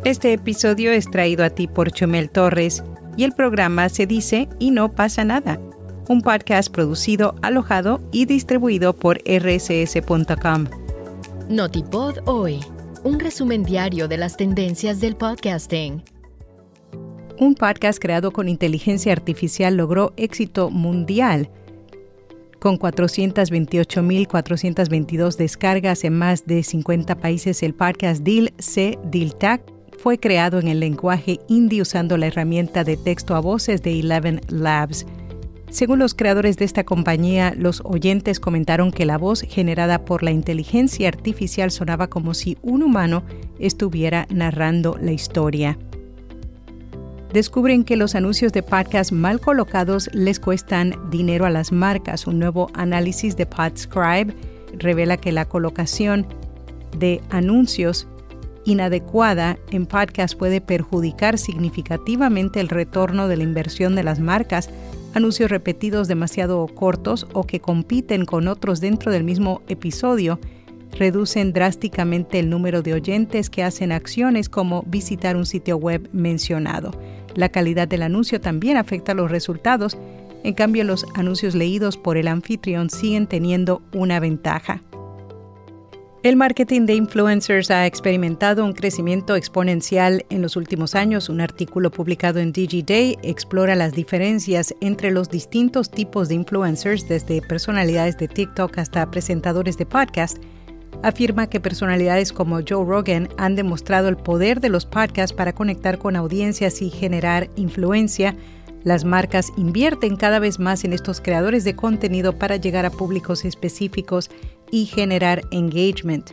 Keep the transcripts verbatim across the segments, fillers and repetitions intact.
Este episodio es traído a ti por Chumel Torres y el programa Se Dice y No Pasa Nada, un podcast producido, alojado y distribuido por erre ese ese punto com. Notipod Hoy, un resumen diario de las tendencias del podcasting. Un podcast creado con inteligencia artificial logró éxito mundial. Con cuatrocientas veintiocho mil cuatrocientas veintidós descargas en más de cincuenta países, el podcast Dil Se Dil Tak fue creado en el lenguaje hindi usando la herramienta de texto a voces de Eleven Labs. Según los creadores de esta compañía, los oyentes comentaron que la voz generada por la inteligencia artificial sonaba como si un humano estuviera narrando la historia. Descubren que los anuncios de podcast mal colocados les cuestan dinero a las marcas. Un nuevo análisis de Podscribe revela que la colocación de anuncios inadecuada en podcast puede perjudicar significativamente el retorno de la inversión de las marcas. Anuncios repetidos demasiado cortos o que compiten con otros dentro del mismo episodio reducen drásticamente el número de oyentes que hacen acciones como visitar un sitio web mencionado. La calidad del anuncio también afecta los resultados. En cambio, los anuncios leídos por el anfitrión siguen teniendo una ventaja. El marketing de influencers ha experimentado un crecimiento exponencial en los últimos años. Un artículo publicado en DigiDay explora las diferencias entre los distintos tipos de influencers, desde personalidades de TikTok hasta presentadores de podcast. Afirma que personalidades como Joe Rogan han demostrado el poder de los podcasts para conectar con audiencias y generar influencia. Las marcas invierten cada vez más en estos creadores de contenido para llegar a públicos específicos y generar engagement.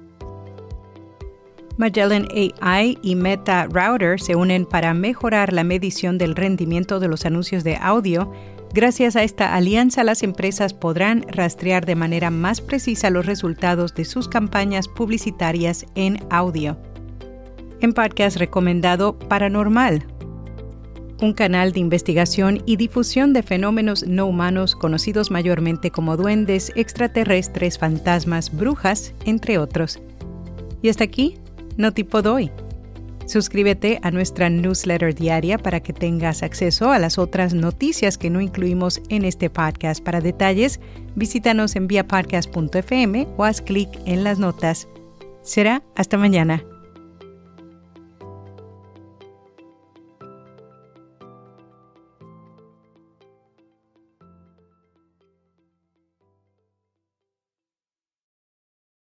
Magellan A I y Meta Router se unen para mejorar la medición del rendimiento de los anuncios de audio. Gracias a esta alianza, las empresas podrán rastrear de manera más precisa los resultados de sus campañas publicitarias en audio. En podcast recomendado Paranormal, un canal de investigación y difusión de fenómenos no humanos conocidos mayormente como duendes, extraterrestres, fantasmas, brujas, entre otros. Y hasta aquí, Notipod Hoy. Suscríbete a nuestra newsletter diaria para que tengas acceso a las otras noticias que no incluimos en este podcast. Para detalles, visítanos en vía podcast punto efe eme o haz clic en las notas. Será hasta mañana.